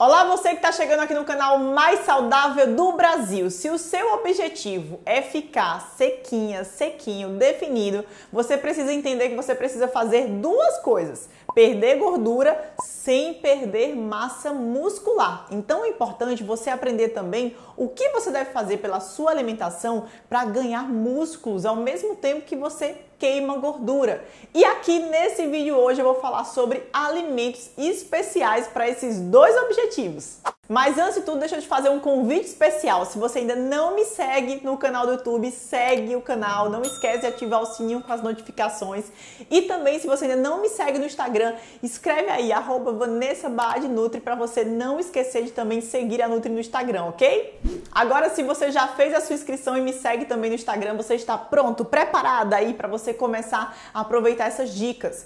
Olá, você que está chegando aqui no canal mais saudável do Brasil. Se o seu objetivo é ficar sequinha, sequinho, definido, você precisa entender que você precisa fazer duas coisas: perder gordura sem perder massa muscular. Então é importante você aprender também o que você deve fazer pela sua alimentação para ganhar músculos ao mesmo tempo que você queima gordura. E aqui nesse vídeo hoje eu vou falar sobre alimentos especiais para esses dois objetivos. Mas antes de tudo, deixa eu te fazer um convite especial. Se você ainda não me segue no canal do YouTube, segue o canal. Não esquece de ativar o sininho com as notificações. E também, se você ainda não me segue no Instagram, escreve aí, @VanessaBaadNutri, para você não esquecer de também seguir a Nutri no Instagram, ok? Agora, se você já fez a sua inscrição e me segue também no Instagram, você está pronto, preparada aí para você começar a aproveitar essas dicas.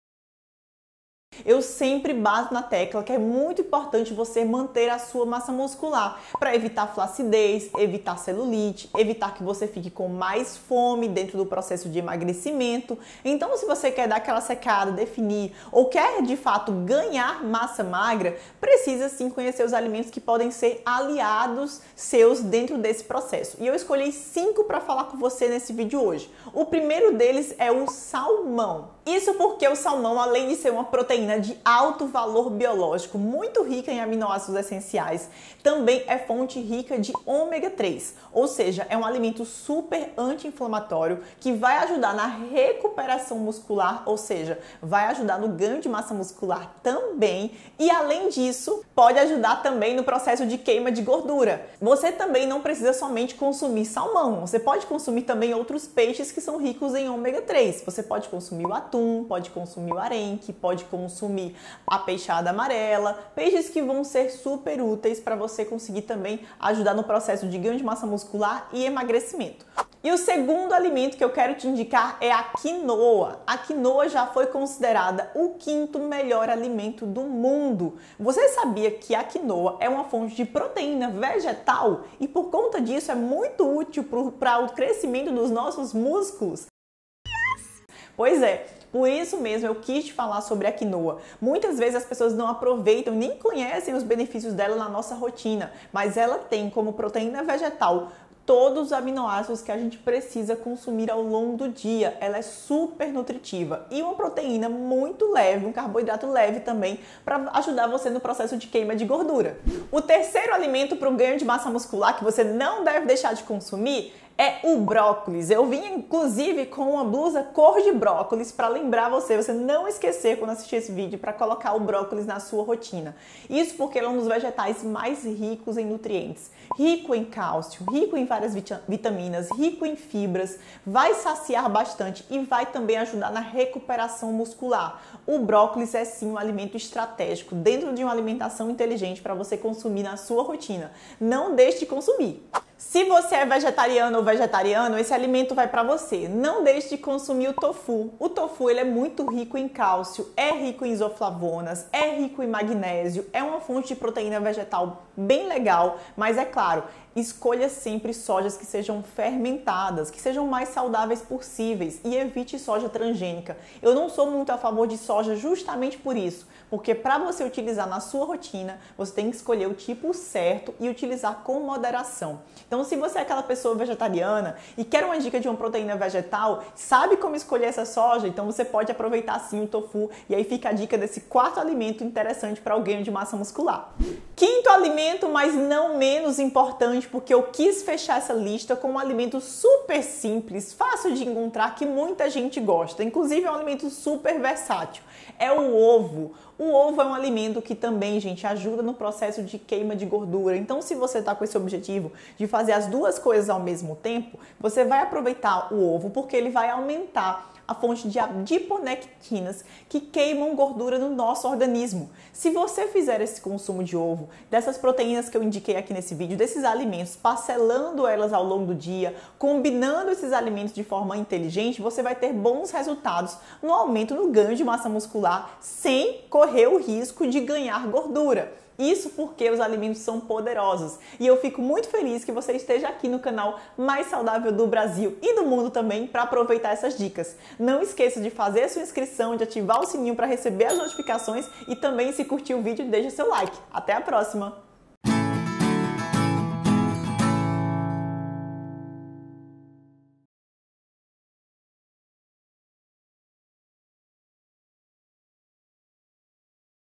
Eu sempre bato na tecla que é muito importante você manter a sua massa muscular para evitar flacidez, evitar celulite, evitar que você fique com mais fome dentro do processo de emagrecimento. Então, se você quer dar aquela secada, definir ou quer de fato ganhar massa magra, precisa sim conhecer os alimentos que podem ser aliados seus dentro desse processo. E eu escolhi 5 para falar com você nesse vídeo hoje. O primeiro deles é o salmão. Isso porque o salmão, além de ser uma proteína de alto valor biológico, muito rica em aminoácidos essenciais, também é fonte rica de ômega 3, ou seja, é um alimento super anti-inflamatório que vai ajudar na recuperação muscular, ou seja, vai ajudar no ganho de massa muscular também, e além disso, pode ajudar também no processo de queima de gordura. Você também não precisa somente consumir salmão, você pode consumir também outros peixes que são ricos em ômega 3. Você pode consumir o atum, pode consumir o arenque, pode consumir a peixada amarela, peixes que vão ser super úteis para você conseguir também ajudar no processo de ganho de massa muscular e emagrecimento. E o segundo alimento que eu quero te indicar é a quinoa. A quinoa já foi considerada o 5º melhor alimento do mundo. Você sabia que a quinoa é uma fonte de proteína vegetal e por conta disso é muito útil para o crescimento dos nossos músculos? Pois é, por isso mesmo eu quis te falar sobre a quinoa. Muitas vezes as pessoas não aproveitam, nem conhecem os benefícios dela na nossa rotina, mas ela tem como proteína vegetal todos os aminoácidos que a gente precisa consumir ao longo do dia. Ela é super nutritiva e uma proteína muito leve, um carboidrato leve também, para ajudar você no processo de queima de gordura. O terceiro alimento para o ganho de massa muscular que você não deve deixar de consumir é o brócolis. Eu vim inclusive com uma blusa cor de brócolis para lembrar você não esquecer quando assistir esse vídeo para colocar o brócolis na sua rotina. Isso porque ele é um dos vegetais mais ricos em nutrientes, rico em cálcio, rico em várias vitaminas, rico em fibras, vai saciar bastante e vai também ajudar na recuperação muscular. O brócolis é sim um alimento estratégico dentro de uma alimentação inteligente para você consumir na sua rotina. Não deixe de consumir. Se você é vegetariano ou vegetariano, esse alimento vai para você. Não deixe de consumir o tofu. O tofu ele é muito rico em cálcio, é rico em isoflavonas, é rico em magnésio, é uma fonte de proteína vegetal bem legal, mas é claro, escolha sempre sojas que sejam fermentadas, que sejam mais saudáveis possíveis e evite soja transgênica. Eu não sou muito a favor de soja justamente por isso, porque para você utilizar na sua rotina, você tem que escolher o tipo certo e utilizar com moderação. Então, se você é aquela pessoa vegetariana e quer uma dica de uma proteína vegetal, sabe como escolher essa soja? Então você pode aproveitar sim o tofu e aí fica a dica desse 4º alimento interessante para o ganho de massa muscular. 5º alimento, mas não menos importante, porque eu quis fechar essa lista com um alimento super simples, fácil de encontrar, que muita gente gosta. Inclusive é um alimento super versátil. É o ovo. O ovo é um alimento que também, gente, ajuda no processo de queima de gordura. Então, se você está com esse objetivo de fazer as duas coisas ao mesmo tempo, você vai aproveitar o ovo porque ele vai aumentar a fonte de adiponectinas que queimam gordura no nosso organismo. Se você fizer esse consumo de ovo, dessas proteínas que eu indiquei aqui nesse vídeo, desses alimentos, parcelando elas ao longo do dia, combinando esses alimentos de forma inteligente, você vai ter bons resultados no aumento no ganho de massa muscular sem correr o risco de ganhar gordura. Isso porque os alimentos são poderosos. E eu fico muito feliz que você esteja aqui no canal mais saudável do Brasil e do mundo também para aproveitar essas dicas. Não esqueça de fazer a sua inscrição, de ativar o sininho para receber as notificações e também, se curtiu o vídeo, deixa seu like. Até a próxima!